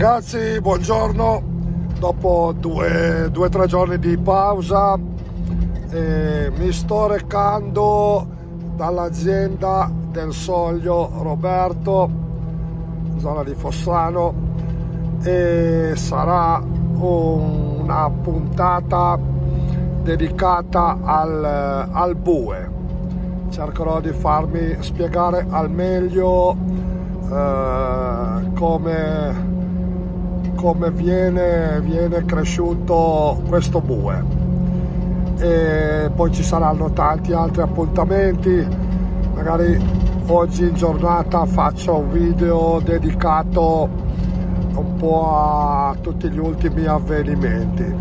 Ragazzi, buongiorno. Dopo due o tre giorni di pausa mi sto recando dall'azienda del Soglio Roberto, zona di Fossano, e sarà una puntata dedicata al bue. Cercherò di farmi spiegare al meglio come viene cresciuto questo bue, e poi ci saranno tanti altri appuntamenti. Magari oggi in giornata faccio un video dedicato un po' a tutti gli ultimi avvenimenti.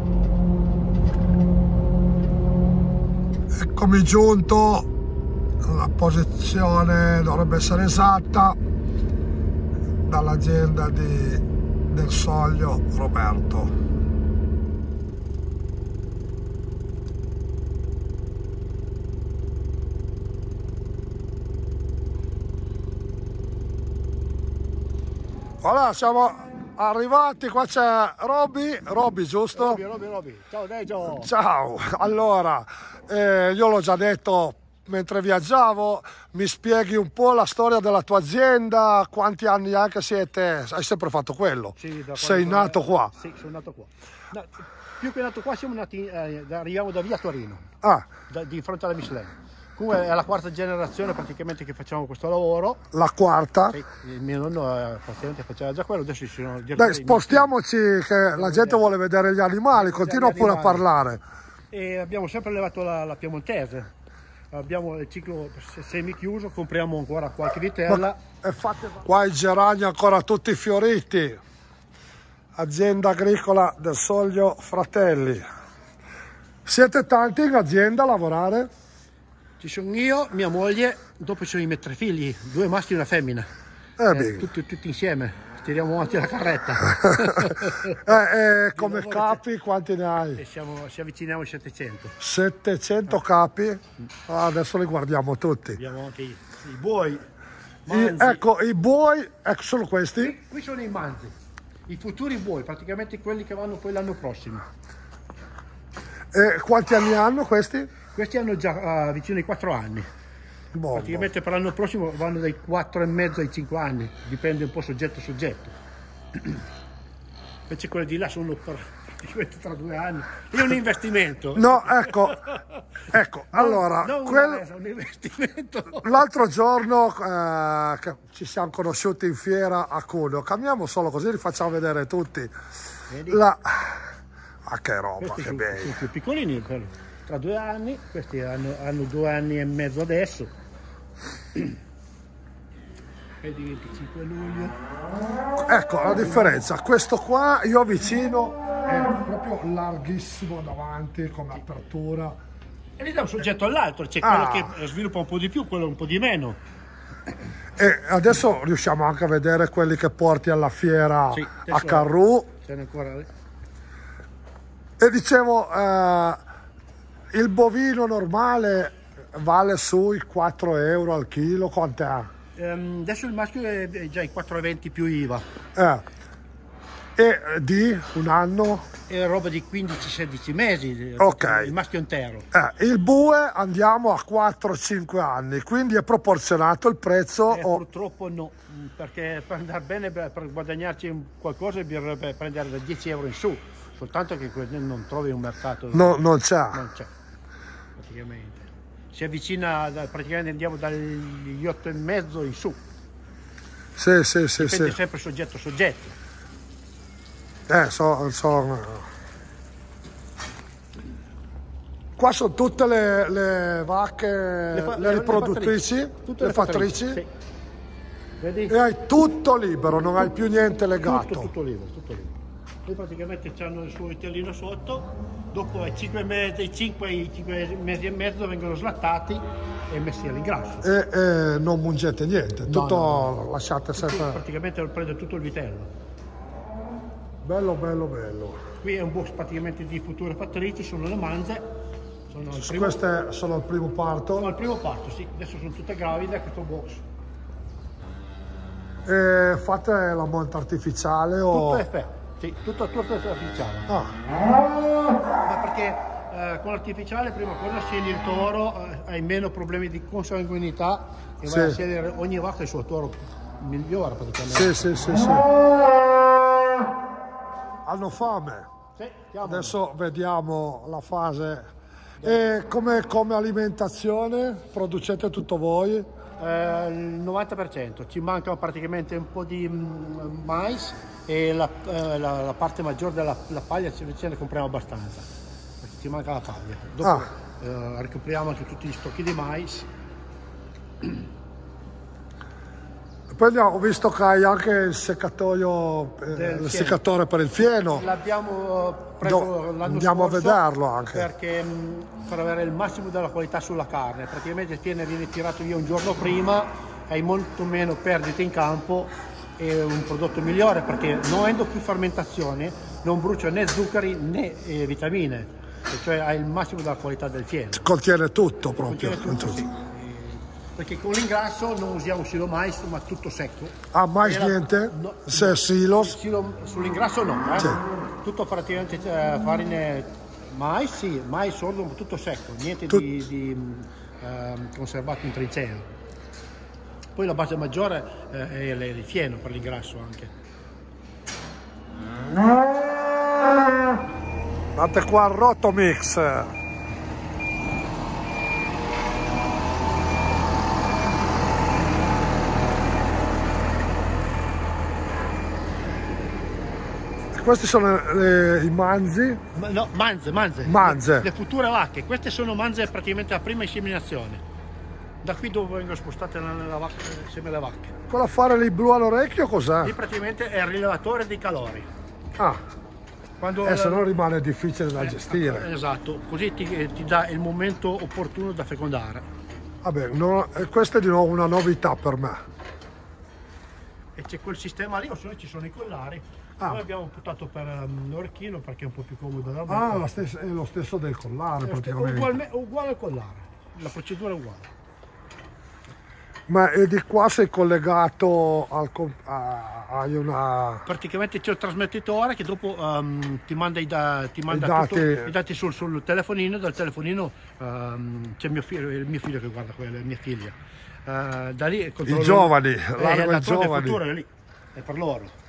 Eccomi giunto, la posizione dovrebbe essere esatta, dall'azienda del Soglio Roberto. Allora, siamo arrivati, qua c'è Robby, giusto? Robby. Ciao Deggio. Ciao, allora, io l'ho già detto mentre viaggiavo, mi spieghi un po' la storia della tua azienda, quanti anni anche siete? Hai sempre fatto quello? Sì, sei nato qua? Sì, sono nato qua. No, più che nato qua siamo nati, arriviamo da via Torino, di fronte alla Michelin. Comunque è la quarta generazione praticamente che facciamo questo lavoro. La quarta? Sì, il mio nonno praticamente faceva già quello, adesso ci sono... Dai, spostiamoci che la gente vuole vedere gli animali, continua pure a parlare. E abbiamo sempre allevato la piemontese. Abbiamo il ciclo semi chiuso, compriamo ancora qualche vitella. Qua i gerani ancora tutti fioriti. Azienda agricola del Soglio Fratelli. Siete tanti in azienda a lavorare? Ci sono io, mia moglie, dopo ci sono i miei 3 figli, 2 maschi e una femmina. Tutti insieme, tiriamo avanti la carretta. Come capi quanti ne hai? Ci avviciniamo ai 700. 700 capi? Adesso li guardiamo tutti. Abbiamo anche i buoi. Ecco, i buoi, ecco, sono questi? Qui sono i manzi, i futuri buoi, praticamente quelli che vanno poi l'anno prossimo. Quanti anni hanno questi? Questi hanno già vicino ai 4 anni. Praticamente per l'anno prossimo vanno dai 4,5 ai 5 anni, dipende un po' soggetto. Invece quelli di là sono praticamente tra 2 anni. È un investimento. No, ecco, allora, un investimento. L'altro giorno che ci siamo conosciuti in fiera a Cuneo, cambiamo solo così, li facciamo vedere tutti. Vedi? Che roba, questi che sono bello. più piccolini, tra 2 anni, questi hanno 2 anni e mezzo adesso. E di 25 luglio. Ecco la differenza, questo qua io vicino è proprio larghissimo davanti come apertura. E lì da un soggetto all'altro, c'è quello che sviluppa un po' di più, quello un po' di meno. E adesso riusciamo anche a vedere quelli che porti alla fiera, sì, a Carrù. Ce n'è ancora lì. E dicevo, il bovino normale vale sui 4 euro al chilo, quant'è? Adesso il maschio è già i 4,20 più IVA. E di un anno? È roba di 15-16 mesi, ok. Il maschio intero. Il bue andiamo a 4-5 anni, quindi è proporzionato il prezzo? Purtroppo no, perché per andare bene, per guadagnarci qualcosa bisognerebbe prendere da 10 euro in su, soltanto che non trovi un mercato. Non c'è. Non c'è, praticamente. Si avvicina, praticamente andiamo dagli 8,5 in su. Sì. Dipende sempre soggetto. Qua sono tutte le vacche, le riproduttrici, tutte le fattrici. Sì. Vedi? E hai tutto libero, non hai più niente legato. Tutto libero. Poi praticamente hanno il suo vitellino sotto, dopo ai 5 mesi e mezzo vengono slattati e messi all'ingrasso. E non mungete niente, tutto lasciate sempre. Praticamente prende tutto il vitello. Bello. Qui è un box praticamente di future fattrici, sono le manze. Queste sono il primo parto? Sono il primo parto, sì. Adesso sono tutte gravide a questo box. Fate la monta artificiale o... Tutto effetto, sì, tutto artificiale. Ma perché con l'artificiale prima cosa scegli il toro, hai meno problemi di consanguinità e vai a scegliere ogni vacca il suo toro migliore praticamente. Sì. Hanno fame. Sì, adesso vediamo la fase. E come alimentazione producete tutto voi? Il 90%, ci manca praticamente un po' di mais e la parte maggiore della paglia ce ne compriamo abbastanza, perché ci manca la paglia. Dopo recuperiamo anche tutti gli stocchi di mais. Poi ho visto che hai anche il seccatoio, il seccatore per il fieno. L'abbiamo preso l'anno scorso. Andiamo a vederlo anche. Perché per avere il massimo della qualità sulla carne, praticamente il fieno viene tirato via un giorno prima, hai molto meno perdite in campo e un prodotto migliore perché non avendo più fermentazione non brucia né zuccheri né vitamine, cioè hai il massimo della qualità del fieno. Contiene tutto proprio. Contiene tutto, sì. Perché con l'ingrasso non usiamo silo mais, ma tutto secco. Ah, mais niente? No, se silos? Sull'ingrasso no, Sì. Tutto praticamente farine mais, sì, mais sordo, tutto secco, niente di conservato in trincea. Poi la base maggiore è il fieno per l'ingrasso anche. Guardate qua il Rotomix. Questi sono i manzi? No, manze. Le future vacche. Queste sono manze praticamente a prima inseminazione. Da qui dove vengono spostate insieme alle vacche. Quell'affare lì blu all'orecchio cos'è? Lì praticamente è il rilevatore dei calori. Se no rimane difficile da gestire. Esatto, così ti dà il momento opportuno da fecondare. Vabbè, questa è di nuovo una novità per me. E c'è quel sistema lì, o se no ci sono i collari. Noi abbiamo optato per l'orecchino perché è un po' più comodo da mettere. È lo stesso del collare praticamente. Uguale al collare, la procedura è uguale. Ma di qua sei collegato hai una... Praticamente c'è il trasmettitore che dopo ti manda i dati sul telefonino, dal telefonino c'è il mio figlio che guarda quella, mia figlia. Da lì i giovani, la futuro è lì, è per loro.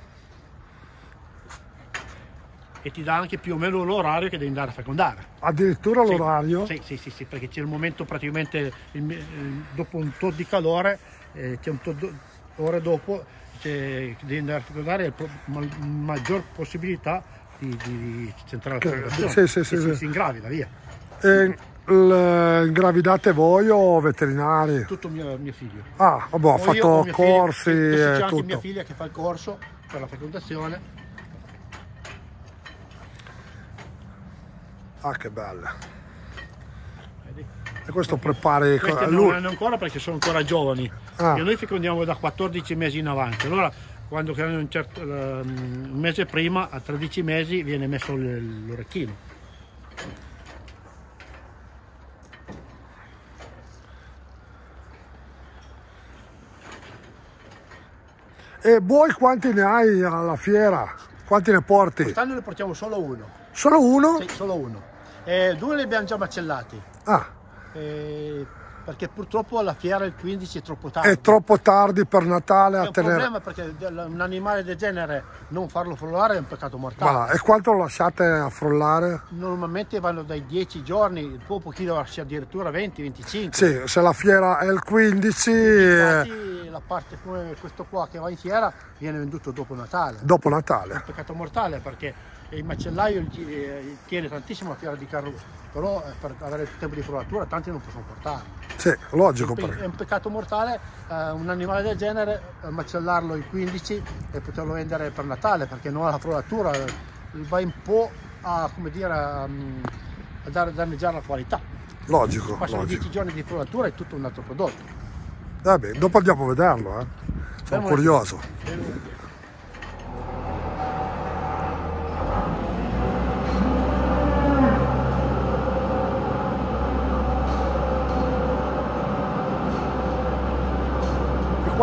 E ti dà anche più o meno l'orario che devi andare a fecondare. Addirittura l'orario? Sì, perché c'è il momento praticamente dopo un tot di calore, c'è un tot ore dopo che devi andare a fecondare, maggior possibilità di centrare la fecondazione. Si ingravida, via. Ingravidate voi o veterinari? Tutto mio figlio. Ha fatto corsi e tutto. C'è anche mia figlia che fa il corso per la fecondazione. Che bella. E questo prepari queste non hanno ancora perché sono ancora giovani. E noi fecondiamo da 14 mesi in avanti. Allora quando hanno un mese prima, a 13 mesi, viene messo l'orecchino. E voi quanti ne hai alla fiera? Quanti ne porti? Quest'anno ne portiamo solo uno. Solo uno? Sì, solo uno. 2 li abbiamo già macellati. Perché purtroppo alla fiera il 15 è troppo tardi. È troppo tardi per Natale a tenere. È un problema perché un animale del genere non farlo frullare è un peccato mortale. E quanto lo lasciate a frullare? Normalmente vanno dai 10 giorni, dopo chi lo lascia addirittura 20-25. Sì, se la fiera è il 15. Infatti la parte come questo qua che va in fiera viene venduto dopo Natale. Dopo Natale. È un peccato mortale perché il macellaio tiene tantissimo la fiera di carro, però per avere il tempo di frullatura tanti non possono portare. Sì, logico. È un peccato mortale un animale del genere macellarlo il 15 e poterlo vendere per Natale perché non ha la frullatura, va un po' a danneggiare la qualità. Logico. Passano 10 giorni di frullatura e tutto un altro prodotto. Vabbè, dopo andiamo a vederlo, sono curioso.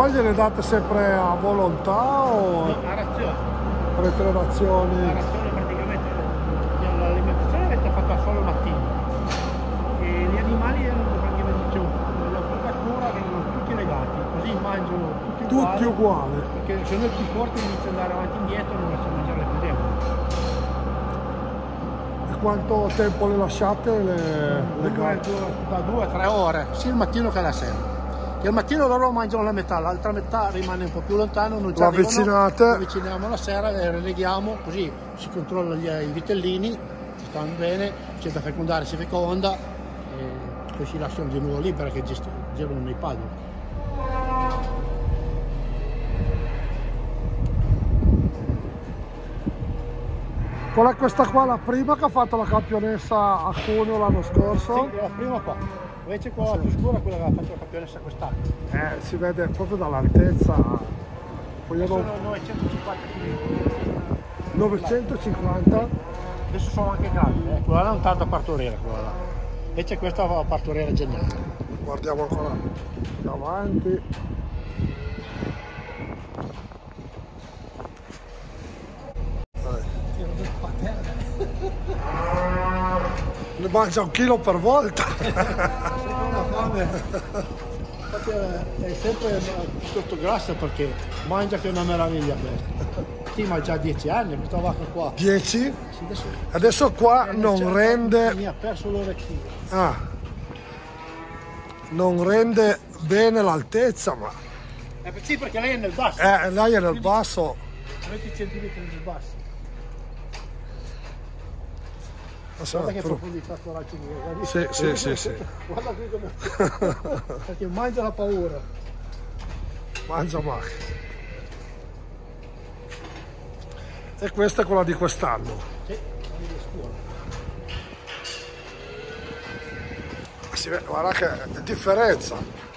Poi gliele date sempre a volontà o No, a razione. avete le razioni? La razione praticamente, l'alimentazione avete fatta solo al mattino. E gli animali erano praticamente, c'è la copertura che erano tutti legati, così mangiano Tutti uguali. perché se noi più forti inizia ad andare avanti e indietro non riesce a mangiare più deboli. E quanto tempo le lasciate le gatte? Da 2 a 3 ore, sia il mattino che la sera. Che al mattino loro mangiano la metà, l'altra metà rimane un po' più lontano, non ci arrivano, avvicinate. lo avviciniamo la sera e releghiamo, così si controlla i vitellini, ci stanno bene, c'è da fecondare, si feconda e poi si lasciano di nuovo libera che girano nei paddock. Qual è questa qua, la prima che ha fatto la campionessa a Cuneo l'anno scorso? Sì, la prima qua. Invece quella più scura, quella che ha fatto la campionessa quest'anno. Si vede proprio dall'altezza. Poi Sono 950 kg. 950? Adesso sono anche grandi, quella là non tarda a partorire, quella là. Invece questa va a partorire a gennaio. Guardiamo ancora davanti. Ne mangia 1 chilo per volta. Una fame. Infatti è sempre piuttosto grassa perché mangia che è una meraviglia questa. Sì, ma già 10 anni questa vacca qua. 10? Sì, Adesso qua non rende. Mi ha perso l'orecchino. Ah, non rende bene l'altezza, ma. Sì, perché lei è nel basso. Lei è nel basso. 20 cm nel basso. So, Guarda che profondità coraggio. Sì. Guarda qui come. Perché mangia la paura. Mangia male. E questa è quella di quest'anno. Sì, di scuola. Si vede, guarda che differenza.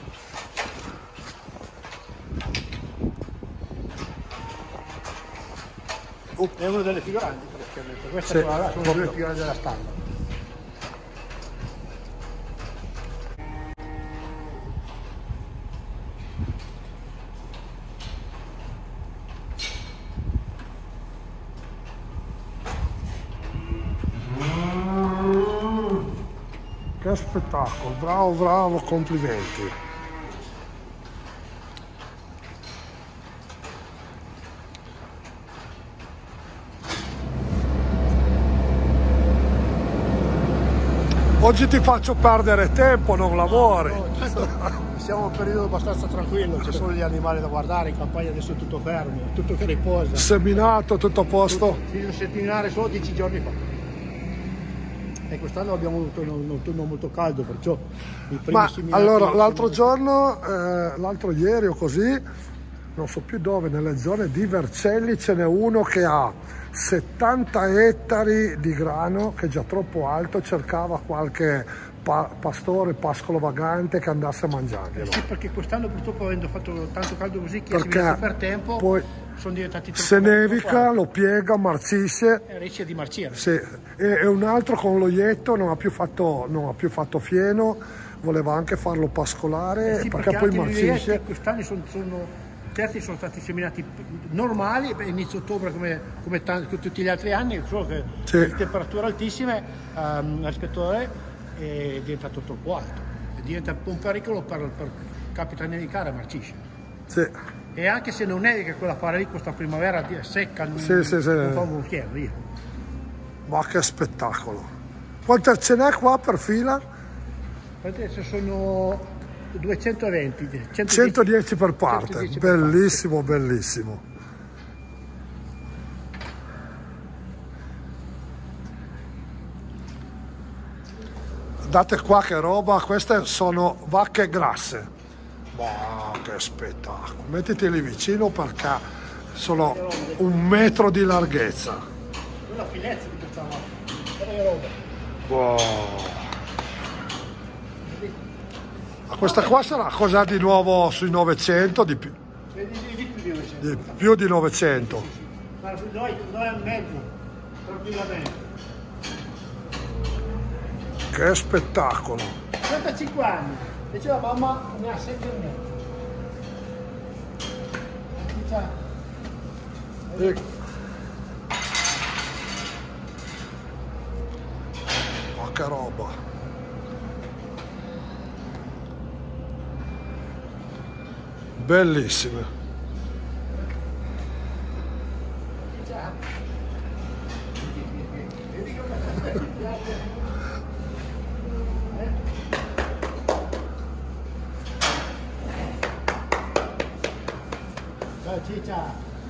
È una delle più grandi praticamente. Questa Sì, è quella là, sono le due più grandi della stalla. Che spettacolo, bravo, complimenti. Oggi ti faccio perdere tempo, non lavori. No, tanto siamo in un periodo abbastanza tranquillo, c'è solo gli animali da guardare, in campagna adesso è tutto fermo, tutto che riposa. Seminato, tutto a posto? Fino a settiminare solo 10 giorni fa. E quest'anno abbiamo avuto un autunno molto caldo, perciò i primi Ma seminati. allora, l'altro giorno, l'altro ieri o così, non so più dove, nelle zone di Vercelli ce n'è uno che ha 70 ettari di grano, che è già troppo alto, cercava qualche pastore, pascolo vagante che andasse a mangiarglielo. Sì, perché quest'anno purtroppo avendo fatto tanto caldo così, che si Perché mette per tempo, poi sono diventati troppo se nevica lo piega, marcisce. e rischia di marcire. Sì. E un altro con l'oietto non ha più fatto fieno, voleva anche farlo pascolare, Sì, perché poi anche marcisce. quest'anno certi sono stati seminati normali, inizio ottobre come tutti gli altri anni, solo che Sì. le temperature altissime rispetto a lei è diventato troppo alto, e diventa un pericolo capita a nevicare e marcisce. Sì. E anche se non nevica quella fare lì, questa primavera secca, non Sì. fa un occhiello via. Ma che spettacolo! Quante ce n'è qua per fila? Adesso sono 220, 110 per parte, 110 per bellissimo, bellissimo. Guardate qua che roba, queste sono vacche grasse. Ma che spettacolo! Mettiti lì vicino perché sono 1 metro di larghezza. Una finezza di questa vacca. Guarda che roba. Wow. Ma questa qua sarà cosa di nuovo sui 900, di più Di più di 900. di, più di 900. Ma noi a mezzo, tranquillamente. Che spettacolo! 35 anni, invece la mamma ne ha 7 e mezzo. Ciccia. Oh, che roba. Bellissime. Ciao Ciccia.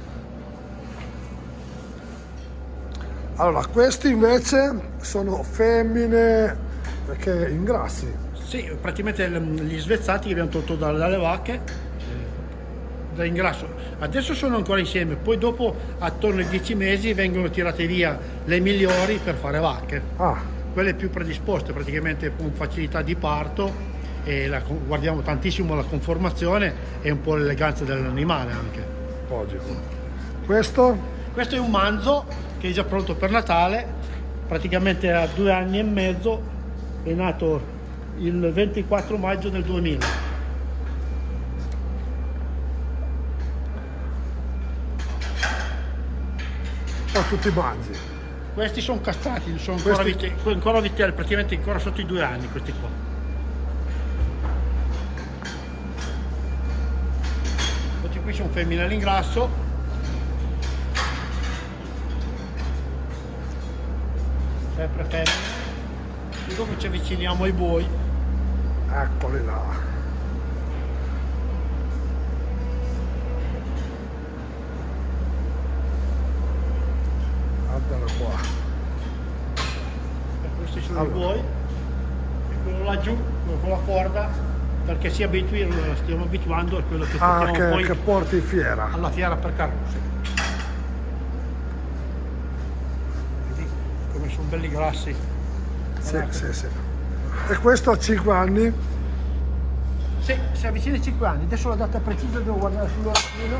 Allora, questi invece sono femmine perché ingrassi. Sì, praticamente gli svezzati che abbiamo tolto dalle vacche da ingrasso. Adesso sono ancora insieme, poi dopo attorno ai 10 mesi vengono tirate via le migliori per fare vacche. Quelle più predisposte praticamente con facilità di parto, e guardiamo tantissimo la conformazione e un po' l'eleganza dell'animale anche. Logico. Questo è un manzo che è già pronto per Natale, praticamente a 2 anni e mezzo, è nato il 24 maggio del 2000. sono tutti mangi. Questi sono castrati, sono ancora vitelli, praticamente ancora sotto i 2 anni questi qua. Questi qui sono femmine all'ingrasso. Sempre femmine. E dopo ci avviciniamo ai buoi. Eccoli là. Guardalo qua. E questi sono i buoi. E quello laggiù, quello con la corda, perché si abitui, lo stiamo abituando a quello che portiamo poi che porti in fiera. alla fiera per carrozze. Vedi come sono belli grassi. Sì. E questo a 5 anni? Sì, si avvicina ai 5 anni. Adesso la data precisa devo guardare sull'orecchino.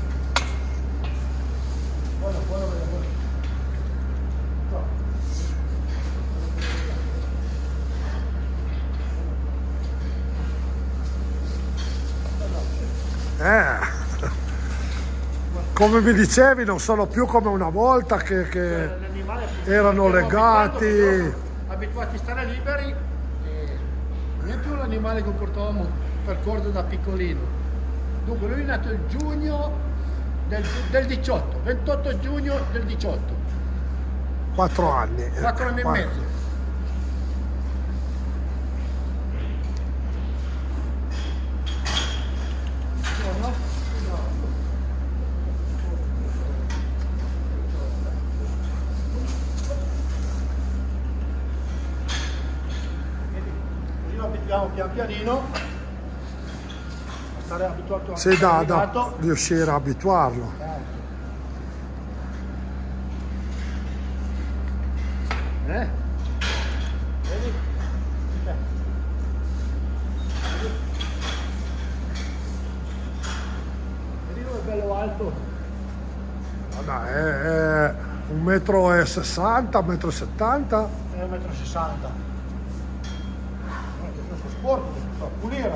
Poi lo vedo. Come mi dicevi, non sono più come una volta che erano legati. Abituati a stare liberi, non è più l'animale che portavamo per corda da piccolino. Dunque lui è nato il giugno del 18, 28 giugno del 18. 4 anni. 4 anni e mezzo. Pian pianino a stare abituato sì, da riuscire a abituarlo. Vedi? Vedi dove è bello alto? Guarda, è 1,60 m, 1,70 m. È 1,60 m. A pulire.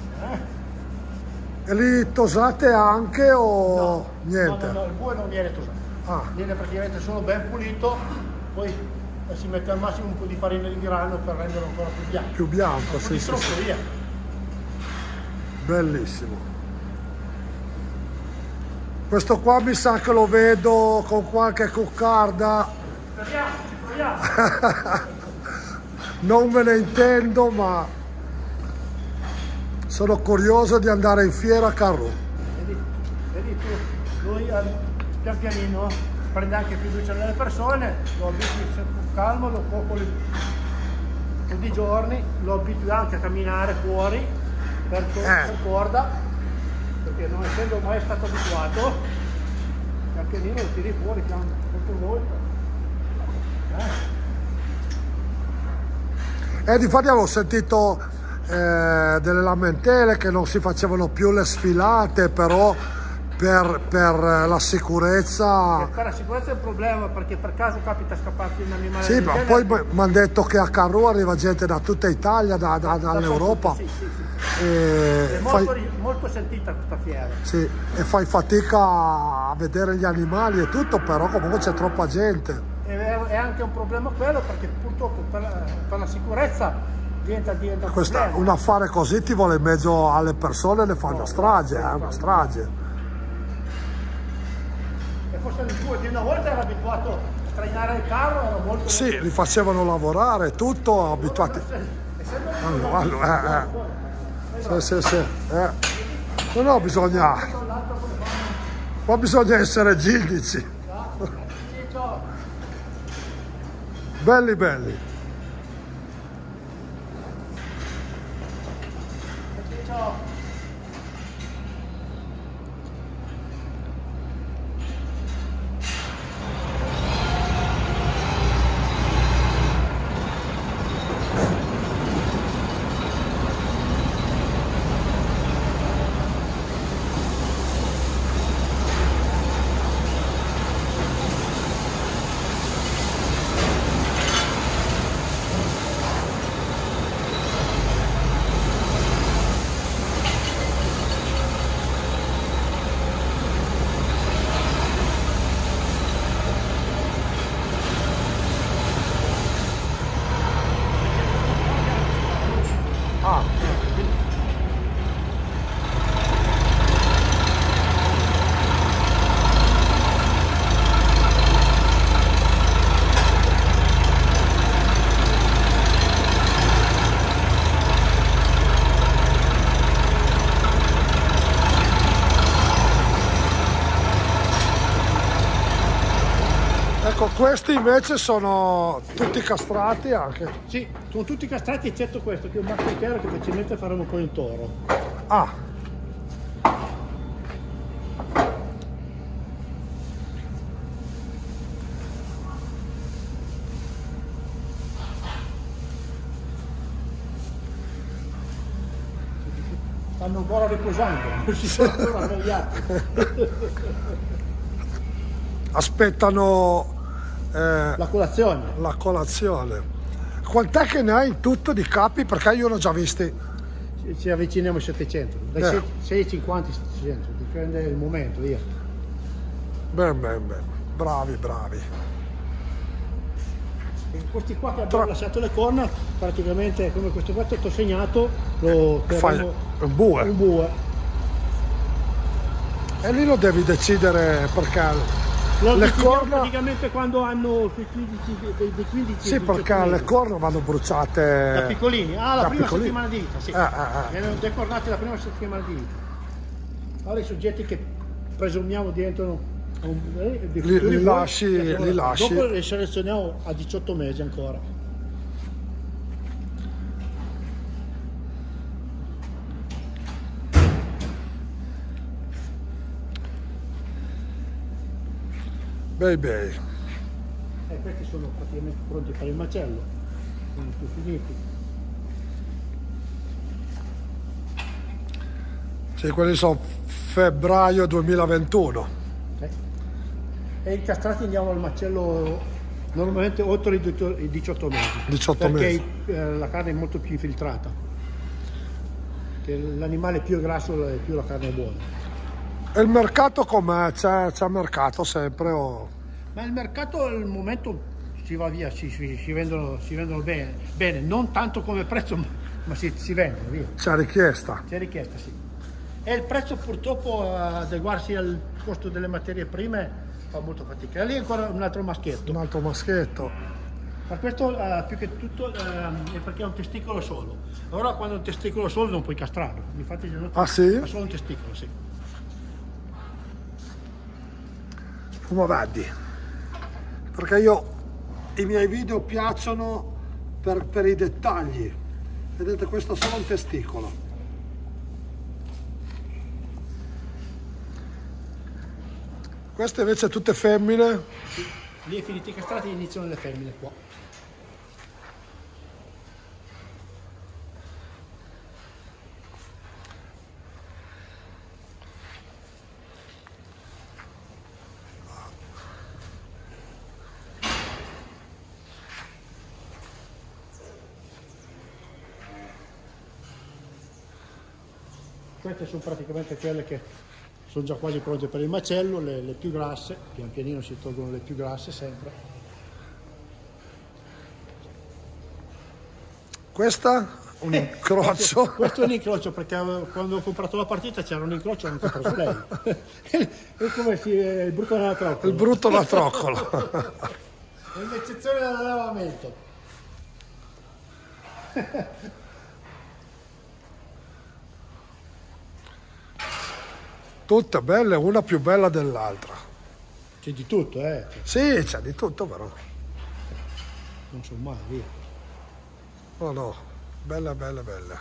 E li tosate anche o no, niente? No, il bue non viene tosato. Viene praticamente solo ben pulito, poi si mette al massimo un po' di farina di grano per renderlo ancora più bianco. Più bianco, sì. Via. Bellissimo. Questo qua mi sa che lo vedo con qualche coccarda. Ci proviamo. Non me ne intendo, ma sono curioso di andare in fiera a Carro. Vedi tu, lui pian pianino prende anche fiducia nelle persone, lo abitui con calmo, dopo un po' di giorni lo abitui anche a camminare fuori per corda, perché non essendo mai stato abituato, pian pianino lo tiri fuori volta in volta. Difatti avevo sentito delle lamentele che non si facevano più le sfilate, però per la sicurezza. Per la sicurezza è un problema, perché per caso capita scapparti un animale. Sì, ma poi mi hanno detto che a Carrù arriva gente da tutta Italia, dall'Europa. Sì, sì, sì. E È molto sentita questa fiera. sì, e fai fatica a vedere gli animali e tutto, però comunque c'è troppa gente. È anche un problema quello, perché purtroppo per la sicurezza diventa un problema. Un affare così ti vuole in mezzo alle persone, le fa una strage, una strage. E forse di una volta era abituato a trainare il carro, era molto... Sì, li facevano lavorare, tutto, abituati. Sì. No, bisogna essere ginnici. Belli. Ecco, questi invece sono tutti castrati anche. Sì, sono tutti castrati eccetto questo, che è un marchettiero che facilmente faremo poi un toro. Ah. Stanno ancora riposando, non si sono ancora svegliati. Aspettano La colazione. la colazione. Quant'è che ne hai in tutto di capi? Perché io ne ho già visti. Ci avviciniamo ai 700, dai 650 ai 700, dipende dal momento, via. Bene. Bravi. E questi qua che abbiamo lasciato le corna, praticamente come questo qua tutto segnato, lo Fai un bue. un bue. E lì lo devi decidere perché le corna... praticamente quando hanno sui 15 Sì, perché le corna vanno bruciate da piccolini, la prima piccolini. settimana di vita, sì. Viene decornati la prima settimana di vita. Allora i soggetti che presumiamo diventano li lasci. Dopo li selezioniamo a 18 mesi ancora. Bei. Questi sono praticamente pronti per il macello, sono più finiti. Sì, quelli sono febbraio 2021. E i castrati andiamo al macello normalmente oltre i 18 mesi. 18 mesi. Perché la carne è molto più infiltrata. Che l'animale più è grasso e più la carne è buona. E il mercato com'è? C'è mercato sempre o... Ma il mercato al momento si va via, si vendono bene, non tanto come prezzo, ma si vendono via. C'è richiesta? C'è richiesta, sì. E il prezzo purtroppo adeguarsi al costo delle materie prime fa molto fatica. E lì ancora un altro maschietto. Un altro maschietto. Per questo più che tutto è perché è un testicolo solo. Allora quando è un testicolo solo non puoi castrarlo. Infatti sì? È solo un testicolo, sì. Fumaveddi. Perché i miei video piacciono per i dettagli. Vedete, questo è solo un testicolo. Queste invece tutte femmine. Sì. Lì è finiti i castrati e iniziano le femmine qua. queste sono praticamente quelle che sono già quasi pronte per il macello, le più grasse, pian pianino si tolgono le più grasse sempre. Questa? Un incrocio? Questo è un incrocio perché quando ho comprato la partita c'era un incrocio anche per lei. È come il brutto nella troccola. Il brutto la troccola. È un'eccezione dall'allevamento. Tutte belle, una più bella dell'altra. C'è di tutto, Sì, c'è di tutto però. Non sono mai via. No, no, belle, belle, belle.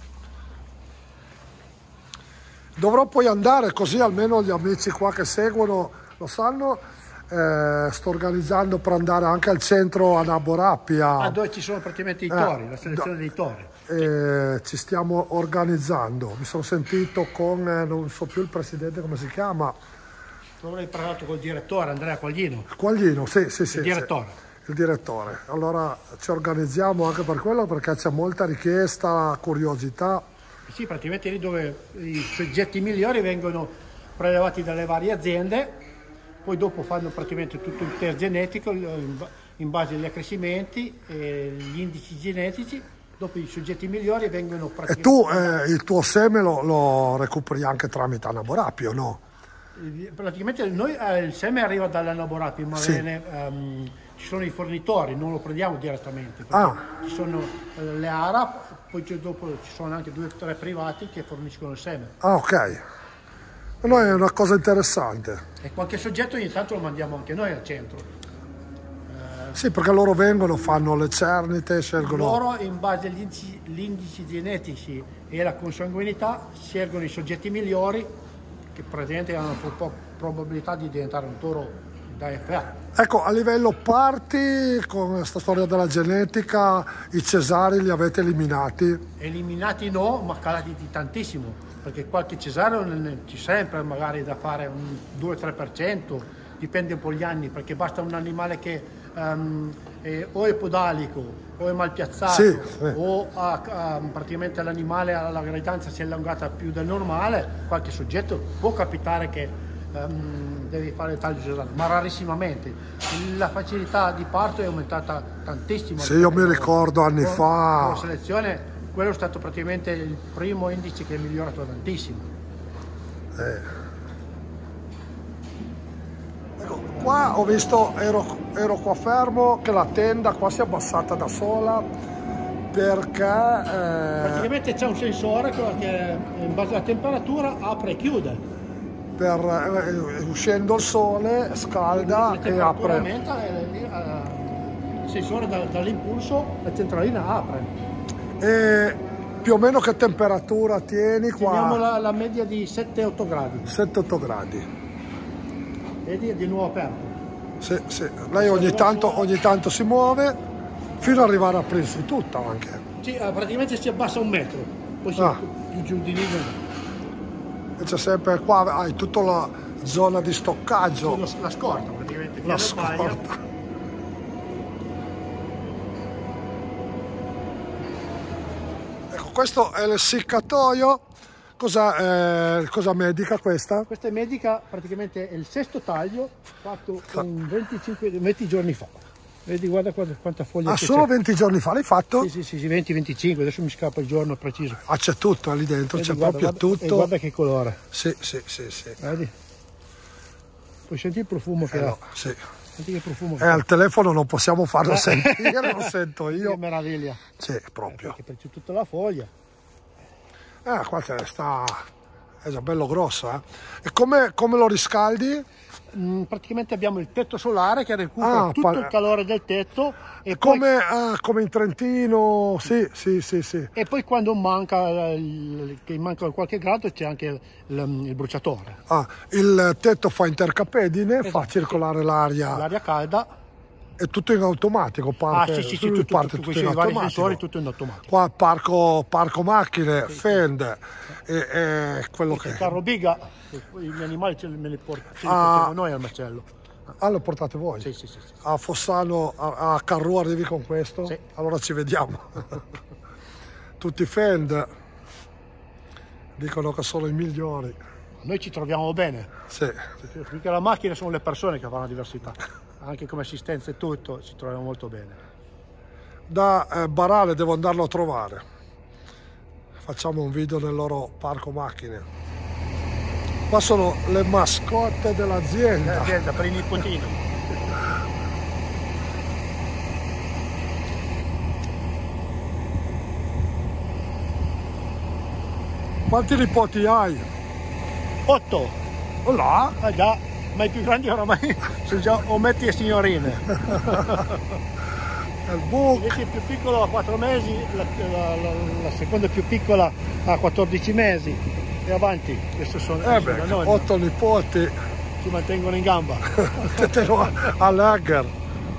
Dovrò poi andare, così almeno gli amici qua che seguono lo sanno. Sto organizzando per andare anche al centro Anaborappia. Dove ci sono praticamente i tori, la selezione dei tori. Ci stiamo organizzando. Mi sono sentito con, non so più il presidente come si chiama. Avrei parlato col direttore Andrea Quaglino. Quaglino, sì. Il direttore. Il direttore. Allora ci organizziamo anche per quello, perché c'è molta richiesta, curiosità. Sì, praticamente lì dove i soggetti migliori vengono prelevati dalle varie aziende, poi dopo fanno praticamente tutto il test genetico in base agli accrescimenti e gli indici genetici. Dopo i soggetti migliori vengono praticamente... E tu il tuo seme lo recuperi anche tramite Anaborappia, o no? Praticamente noi il seme arriva dall'Anaborappia, ma sì. Ci sono i fornitori, non lo prendiamo direttamente. Ci sono le ARAP, poi dopo ci sono anche 2 o 3 privati che forniscono il seme. Ok. Per noi è una cosa interessante. E qualche soggetto ogni tanto lo mandiamo anche noi al centro. Sì, perché loro vengono, fanno le cernite, scelgono... Loro in base agli indici genetici e alla consanguinità scelgono i soggetti migliori che praticamente hanno probabilità di diventare un toro da FA. Ecco, a livello parti, con questa storia della genetica, i cesari li avete eliminati? Eliminati no, ma calati di tantissimo, perché qualche cesareo c'è sempre magari da fare un 2-3%, dipende un po' gli anni, perché basta un animale che o è podalico o è mal piazzato, sì. O praticamente l'animale alla gravidanza si è allungata più del normale, qualche soggetto può capitare che devi fare il taglio cesareo, ma rarissimamente. La facilità di parto è aumentata tantissimo. Sì, io mi ricordo anni fa. Con la selezione, quello è stato praticamente il primo indice che è migliorato tantissimo. Ecco, qua ho visto, ero qua fermo, che la tenda qua si è abbassata da sola perché... Praticamente c'è un sensore che in base alla temperatura apre e chiude. Uscendo il sole scalda e apre. Aumenta, il sensore dall'impulso, la centralina apre. E più o meno che temperatura tieni qua? Teniamo la media di 7-8 gradi. 7-8 gradi. Vedi, è di nuovo aperto. Sì, sì. Lei ogni tanto si muove fino ad arrivare a aprirsi tutta anche. Sì, praticamente si abbassa 1 metro, poi più giù di lì. C'è sempre qua, hai tutta la zona di stoccaggio. Sì, la scorta praticamente. La scorta. Ecco, questo è l'essiccatoio. Cosa medica questa? Questa è medica, praticamente è il 6° taglio fatto 20 giorni fa. Vedi, guarda quanta foglia c'è. Solo 20 giorni fa l'hai fatto? Sì, 20-25, adesso mi scappa il giorno preciso. C'è tutto lì dentro, Vedi, c'è proprio tutto. E guarda che colore. Sì. Vedi? Puoi sentire il profumo che ha? No, sì. Senti che profumo che al telefono non possiamo farlo sentire, lo sento io. Che meraviglia. Sì, proprio. Perché c'è tutta la foglia. Qua è già bello grosso, E come lo riscaldi? Praticamente abbiamo il tetto solare che recupera tutto il calore del tetto e come in Trentino, sì. E poi quando manca qualche grado c'è anche il bruciatore. Il tetto fa intercapedine, esatto, fa circolare l'aria calda. È tutto in automatico, parte tutto in automatico. Tutto in automatico. Qua parco macchine, Fend e quello che... Il carro biga, gli animali me li portiamo noi al macello. Lo portate voi? Sì. A Fossano, a Carru arrivi con questo? Sì. Allora ci vediamo. Tutti Fend, dicono che sono i migliori. Noi ci troviamo bene. Sì. Più che la macchina sono le persone che fanno la diversità. Anche come assistenza e tutto ci troviamo molto bene. Da Barale devo andarlo a trovare. Facciamo un video nel loro parco macchine. Qua sono le mascotte dell'azienda. L'azienda per i nipotini. Quanti nipoti hai? 8. Oh là? Ah già, ma i più grandi oramai sono già ometti e signorine. Il book. Il più piccolo ha 4 mesi, la seconda più piccola ha 14 mesi e avanti. Questi sono 8 nipoti. Ci mantengono in gamba. All'Egger.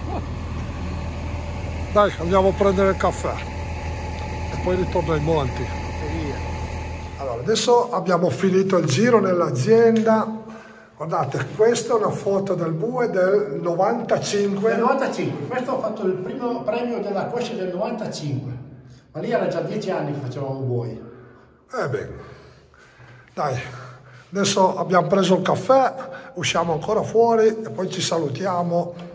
Dai, andiamo a prendere il caffè e poi ritorno ai monti. Allora, adesso abbiamo finito il giro nell'azienda. Guardate, questa è una foto del bue del 95. Del 95, questo ho fatto il primo premio della Coscia del 95, ma lì era già 10 anni che facevamo buoi. Bene, dai, adesso abbiamo preso il caffè, usciamo ancora fuori e poi ci salutiamo.